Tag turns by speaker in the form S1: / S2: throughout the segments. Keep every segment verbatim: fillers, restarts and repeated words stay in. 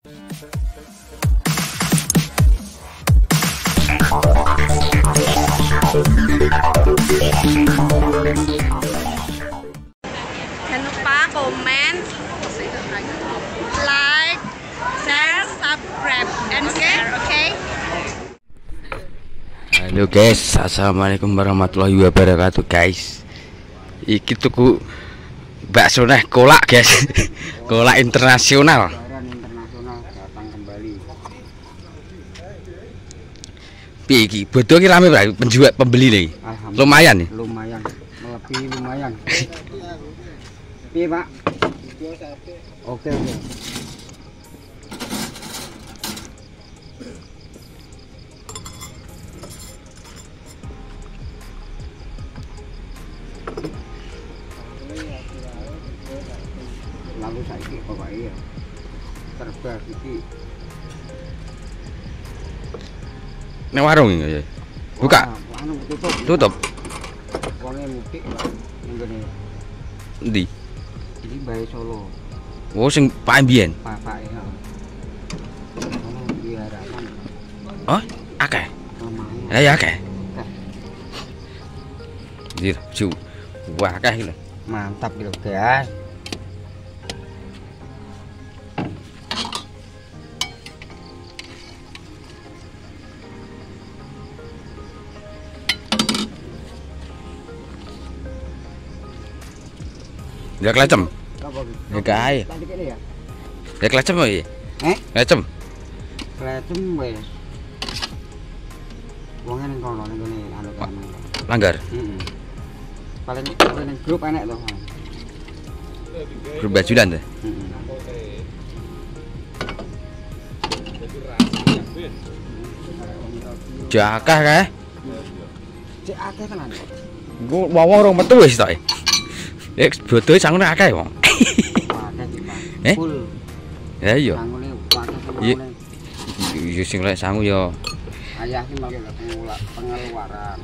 S1: Jangan lupa komen, like, share, subscribe, and share, oke? Okay?
S2: Halo guys, assalamualaikum warahmatullahi wabarakatuh guys. Iki tuku bakso neh kolak guys. Kolak internasional.
S3: Internasional datang kembali.
S2: Piye iki? Bodo iki rame berarti penjual pembeli nih. Lumayan nih.
S3: Lumayan, melebihi lumayan. Piye, Pak? Oke, oke. Lalu saiki pokoke ya. Serba iki.
S2: Ning warung iki. Buka.
S3: Anu tutup.
S2: Tutup.
S3: Wonge mudik ning ngene.
S2: Endi?
S3: Iki Bae Solo.
S2: Oh sing Pak Mbien.
S3: Bapake ya. Ono biarakan.
S2: Oh, akeh.
S3: Omahe.
S2: Lah ya akeh. Dir, ju. Wah, akeh iki lho.
S3: Mantap gitu, guys.
S2: Ya kelecem.
S3: Apa iki?
S2: Ya kae.
S3: Tadi kene ya.
S2: Ya kelecem iki.
S3: Eh?
S2: Kelecem.
S3: Klecem wis. Wonge ning kono ning ngene anu kan.
S2: Langgar.
S3: Heeh. Paling paling ning grup enek to.
S2: Grup bajulan tuh.
S3: Heeh.
S2: Jakah kae.
S3: Cek akeh tenan.
S2: Gua wong rong metu wis tok. Lek bodohe sangune akeh wong.
S3: Akeh iki, Pak.
S2: Eh?
S3: Full.
S2: Ya iya.
S3: Sangune akeh
S2: Iya.
S3: semua.
S2: Yo sing lek sangu yo.
S3: Ayah iki malah pengula pengeluaran.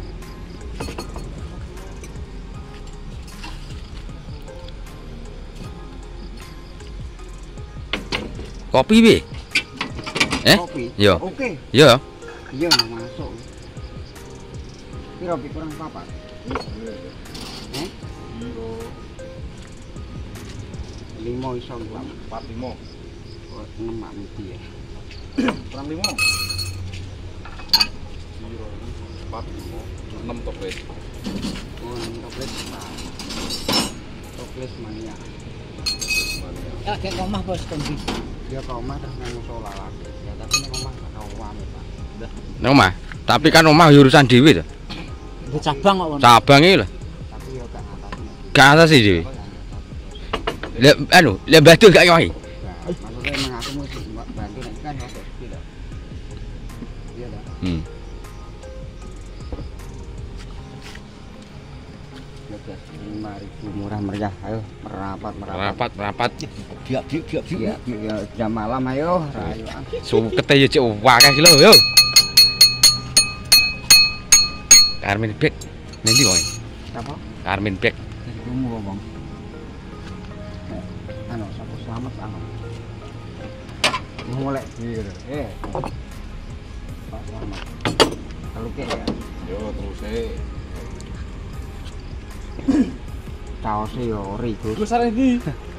S2: Kopi piye? Eh?
S3: Kopi.
S2: Yo.
S3: Oke.
S2: Yo.
S3: Iya masuk. Piro kurang papat? Eh? Limo iso empat limo. Oh, enam mati ya.
S4: Kurang limo. Empat limo. Enam toples.
S3: Oh, enam toples. Toples mania.
S5: Ya kayak omah bos kondi.
S3: Dia ke omah terus nang musola lagi. Ya tapi nang omah gak tau wame, Pak.
S2: Nang omah. Tapi kan omah urusan dhewe to.
S5: Di cabang kok.
S2: Cabang iki lho.
S3: Tapi yo gak ngatasi.
S2: Gak ngatasi dhewe. Lek anu, lek badul gak ngewahi.
S3: Maksudnya emang aku mesti bantu nek kan ya tidak. Iya dah.
S2: Hmm.
S3: lima ribu murah meriah, ayo merapat merapat.
S2: Rapat, rapat.
S5: Biak biak biak
S3: Iya, ya jam malam ayo, ayo.
S2: Sukete yo cek wakeh iki lho yo. Karmin Bek. Nanti wong.
S3: Apa?
S2: Karmin Bek.
S3: Tunggu ngomong. Anu, sapa selamat anu. Mulai gitu. Eh. Pak Selamat. Kalau ke ya.
S4: Yo terus e.
S3: Saus yo ori, Gus.
S4: Gus arep ndi?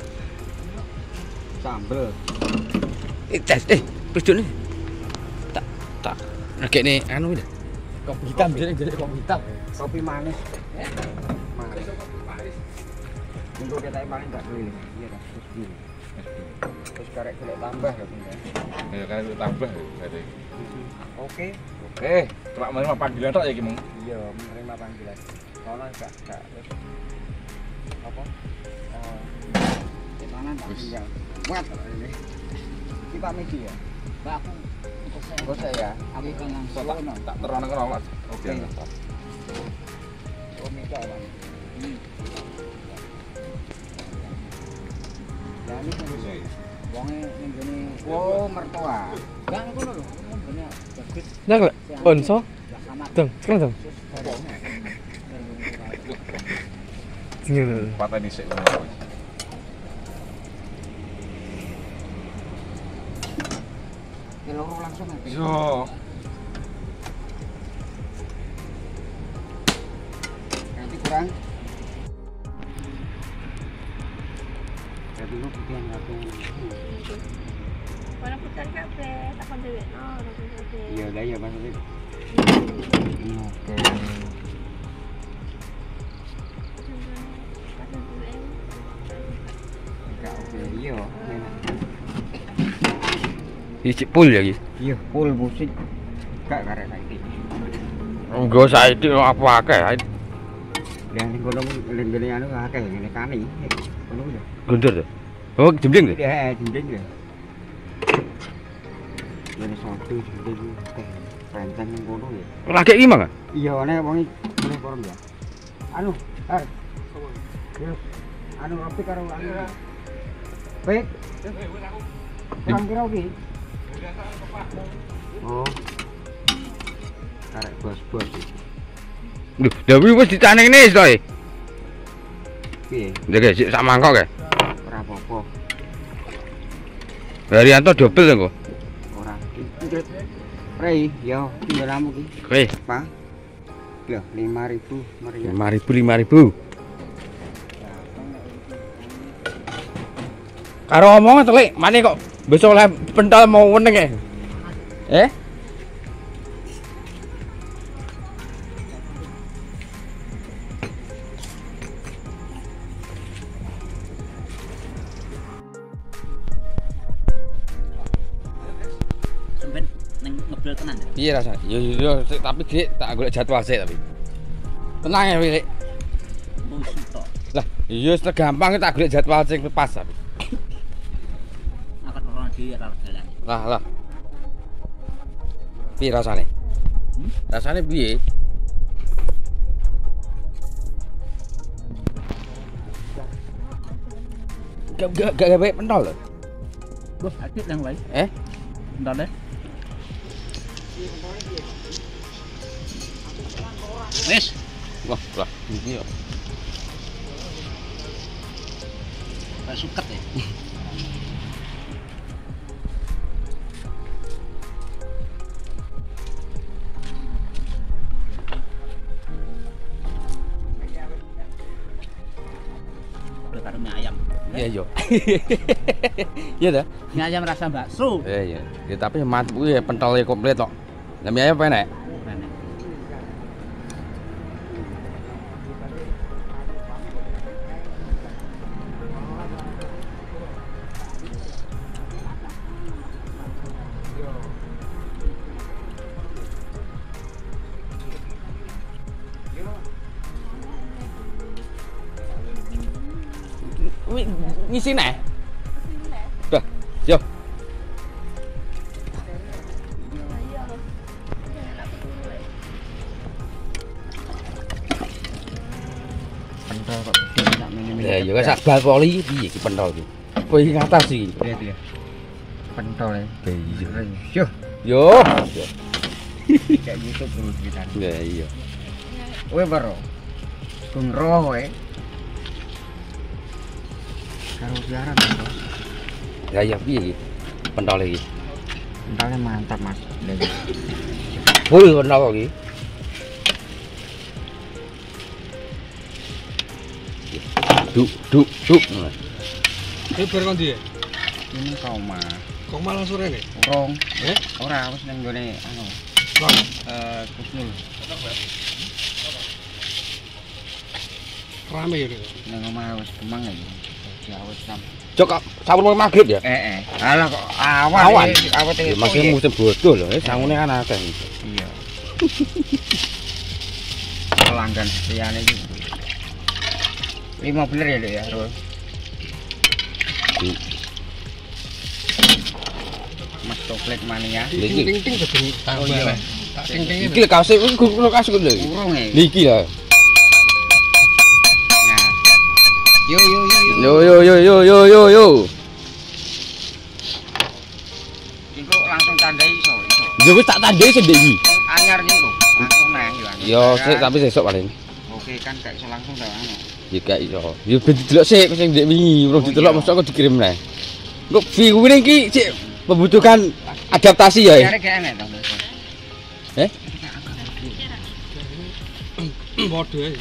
S3: Sambel.
S2: Eh, tes, eh, pejone. Tak, tak. Nekene anu iki.
S5: kopi hitam jadi jadi kopi hitam.
S3: Kopi manis. Manis. Untuk kita paling enggak beli. Iya dah, terus beli. Terus karek golek tambah ya, Bung.
S4: Ya kan tambah berarti.
S3: Oke.
S4: Oke, cuma menerima panggilan tok ya iki, Mong.
S3: Iya, menerima panggilan. Kalau enggak enggak terus apa? Eh, di mana tak tinggal. Muat kalau ini. Ini Pak Medi ya?
S5: Mbak aku
S3: Enggak saya ya.
S5: aku kan langsung
S4: Tak tak terang kono, Mas. Oke.
S3: Oh, Mega Pak. Hmm. Ya ini kan wonge ning gene oh mertua.
S5: Bang aku lho, bener bagus.
S6: Nak lek onso.
S5: Sama
S6: Dong, sekarang dong. Tinggal.
S4: Pateni sik.
S3: Loro langsung aja.
S4: Yo.
S3: Nanti kurang. Jadi lu putihan kabeh.
S1: Warna putar kabeh, tak kon dhewekno, tak kabeh.
S3: Iya, lah ya maksudnya. Oke. Enggak oke, iya.
S2: Iki pul ya iki.
S3: Iya, full musik. Gak karek saiki.
S2: Engko saiki apa akeh.
S3: Yang ning kono ning gene anu akeh ngene kani. Ngono ya.
S2: Guntur tuh. Oh, jembling tuh.
S3: Ya, jembling ya. Ini satu jembling teh. Pancen ning kono ya.
S2: Lagi iki mang.
S3: Iya, ana wong ngene kono ya. Anu, ar. Yes. Anu rapi karo anu. Baik. Kurang kira iki. Oh. Karek bos-bos iki.
S2: Lho, dewe wis ditanene to e.
S3: Piye?
S2: Ndek sik sak mangkok kae.
S3: Ora apa-apa.
S2: Haryanto dobel engko.
S3: Ora. Rei, yo, tinggalmu iki.
S2: Oke,
S3: Pak. Loh, lima ribu meriah.
S2: lima ribu lima ribu. Karo omongan telik, mane kok besok oleh pentol mau weneng e. Eh?
S5: Sampai neng ngeblel tenan ya.
S2: Iya rasanya. Yo yo yo sik, tapi dik tak golek jadwal sik tapi. Tenang ya, Dik.
S5: Musik tok.
S2: Lah, iya wis gampang tak golek jadwal sing pas tapi.
S5: Akan orang di ora dalan.
S2: Lah, lah. Piye rasane?
S5: Hmm?
S2: Rasane piye? Gak gak gak gawe pentol lho.
S5: Bos, aktif yang lain.
S2: Eh?
S5: Entar deh. Wes,
S2: Wah, lah iki yo.
S5: tak suket ya. Udah karo mie ayam.
S2: Iya yo. Iya dah.
S5: Mie ayam rasa bakso.
S2: Iya iya. Ya tapi mantep kuwi pentole komplit tok. Lah mie ayam penek.
S5: Nenek.
S2: Wi ngisi nek. Dah, yo.
S3: Pentol kok gede sak mene.
S2: Ya yo sak bal poli piye iki pentol iki. Kowe iki ngatas iki.
S3: Lihat ya. Pentol ya.
S2: Iya.
S3: Yo,
S2: Yo.
S3: kayak YouTube dulu kita.
S2: Ya iya.
S3: Kowe baro. Gung roh kowe. Karo siaran Bos.
S2: Ya ya piye iki? Pentol iki.
S3: Pentolnya mantap, Mas. Lihat.
S2: Full pentol kok iki. Duk duk duk.
S6: Ini bar kon ndi?
S3: Ini koma.
S6: Kok malah sore nih?
S3: Urung.
S6: Eh?
S3: Ora wis nang gone anu.
S6: Bang,
S3: Eh, Kusnul.
S6: rame ya.
S3: Nang omah wis kemang iki. Ya wis tam.
S2: Cok sawur maghrib ya?
S3: Eh eh. Alah kok awan.
S2: Awan.
S3: iki, Awet
S2: Ya
S3: iki.
S2: maksudnya musim bodoh loh, sangune kan akeh.
S3: Iya. Pelanggan setiane iki. Lima bener ya, Dek ya, Rul. Mas Toplet Mania.
S2: Iki
S6: Ting-ting gedung
S3: Oh iya.
S6: ting-ting
S2: iki lho kaos iki kudu kaos kudu lho.
S3: Urung e.
S2: Niki lah.
S3: Nah. Yo yo yo yo.
S2: Yo yo yo yo yo yo yo.
S3: Iku langsung tandai iso, iso.
S2: Ya wis tak tandai sendiri iki.
S3: Anyar niku. Langsung nang yo.
S2: Yo sik tapi sesuk paling.
S3: Oke kan gak iso langsung ta anu.
S2: Ya gak iso. Ya ben didelok sik sing ndek wingi, urung
S3: Oh,
S2: didelok
S3: iya.
S2: mosok kok dikirim neh. Kok view iki sik membutuhkan adaptasi ya.
S3: Cari kayak enak toh.
S2: Eh?
S6: Bodoh ya.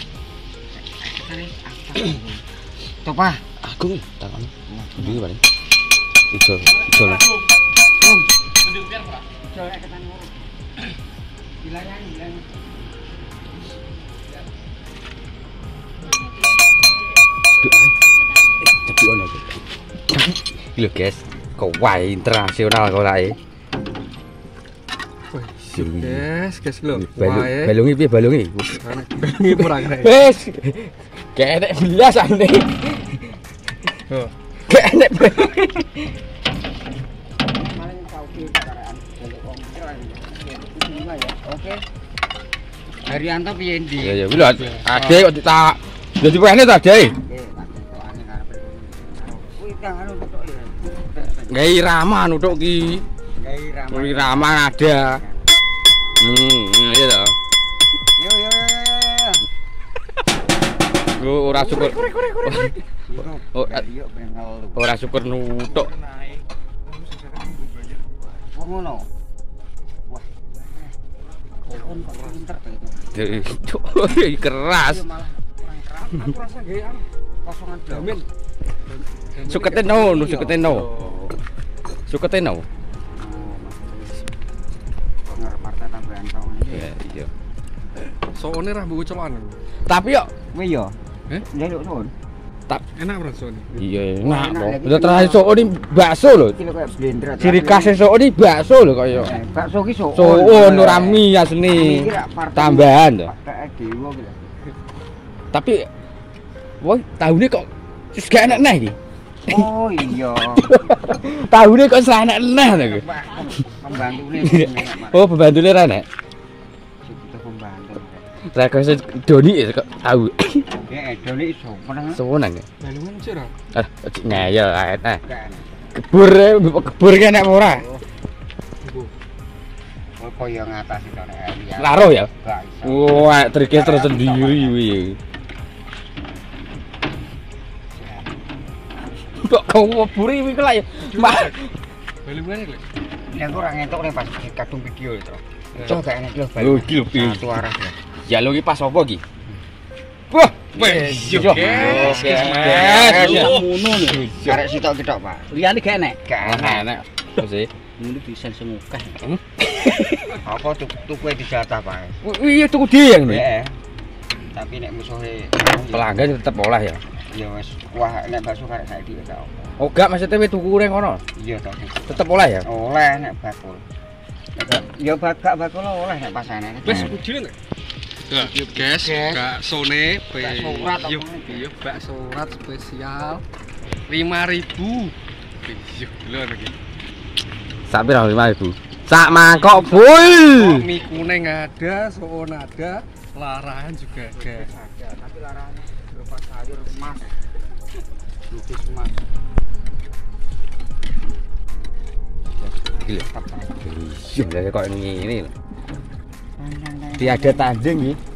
S3: Topa.
S2: Aku takon. Ndi paling. Ijo, ijo lah.
S3: Coba ketan ngurus. Wilayah wilayah.
S2: Tapi ono iki. Lho guys, kok wae internasional kok lae.
S6: Guys, guys lho.
S2: Balung,
S6: Wae.
S2: balungi piye balungi?
S6: Ini kurang keren.
S2: Wes. Kayak enek belas ane.
S6: Oh.
S2: Kayak enek.
S3: Maling kau ki kendaraan untuk wong keren. Ya, oke. Haryanto piye ndi?
S2: Ya ya lho ade kok tak dadi pene ta ade.
S3: Kuwi kang anu tok ya.
S2: Gawe irama nutuk ki.
S3: Gawe ramah.
S2: Irama ada. Hmm, iya toh.
S3: Yo yo yo yo.
S2: Lu ora syukur. Oh,
S3: Yo bengal.
S2: ora syukur nutuk.
S3: Wong ngono. Wah. Kon kok pinter to itu.
S2: Keras.
S3: Malah kurang keras. Aku rasa gawe anu kosongan damin.
S2: Sukete no, nu sukete no. Sukete no.
S3: Partai tambahan tahun ini.
S2: Iya, iya.
S6: Soone ra buku celokan.
S2: Tapi yo
S3: Wih yo.
S6: Eh?
S3: Njaluk nuwun.
S6: Enak ora soone?
S2: iya enak
S3: Enak,
S2: loh.
S3: lagi
S2: Udah
S3: enak.
S2: terakhir sok ini bakso loh.
S3: Iki lho kayak blender.
S2: Ciri khas sok ini bakso loh kaya.
S3: Eh, bakso ki sok.
S2: So, oh nurami asli tambahan tuh.
S3: Kayak dewa gitu.
S2: Tapi woi, tahunnya kok wis gak enak neh iki.
S3: Oh iya.
S2: Tahunnya kok wis enak neh lho.
S3: Pembantune.
S2: Oh, pembantune ra enak.
S3: Kita pembantu.
S2: Rekose Doni ya kok tahu.
S3: Ya, dole iso meneng.
S2: Seneng.
S6: Balungan sih ra.
S2: Ah, ngeyel ae teh.
S3: Kan.
S2: Kebur kebur ki enak ora?
S3: Oh, koyo ngatasi to nek.
S2: Laro ya?
S3: Gak iso.
S2: Wah, triknya tersendiri kuwi. Kok kau buri iki lah ya. Mak.
S6: Balungan iki.
S3: Ya aku ora ngentok nek pas kadung video itu. Coba gak enak lho.
S2: Oh, iki lho piye.
S3: Satu arah ya.
S2: Ya lo iki pas apa iki? Wah, wes yo.
S5: Yes,
S2: Ngono lho.
S3: Karek sitok ki tok, Pak.
S5: Liyane gak enek.
S3: Gak enak.
S2: Enak. Sih.
S5: Ngono bisa semukah.
S3: Apa tuku dijatah, Pak?
S2: Iya tuku dhewe ngono.
S3: Heeh. Tapi nek musuhe
S2: Pelanggan tetep olah ya.
S3: ya wis wah nek bakso karek saiki gak apa.
S2: Oh, gak maksudnya we tuku reng ngono.
S3: Iya to.
S2: Tetep olah ya.
S3: Oleh nek bakul. Ya bakak bakul oleh nek pasane.
S6: Wes kudune nek. Nah, guys, baksone
S3: Bakso urat apa
S6: iya,
S3: ngene?
S6: iya, bakso urat spesial lima ribu. Iya, lho iki.
S2: Sak pira lima ribu? Sak mangkok full.
S6: Mie kuning ada, soon ada, larahan juga ada.
S3: Tapi larane berupa sayur emas. Lukis emas.
S2: Gila. Iya, kok ini ini. Tiada tanding iki.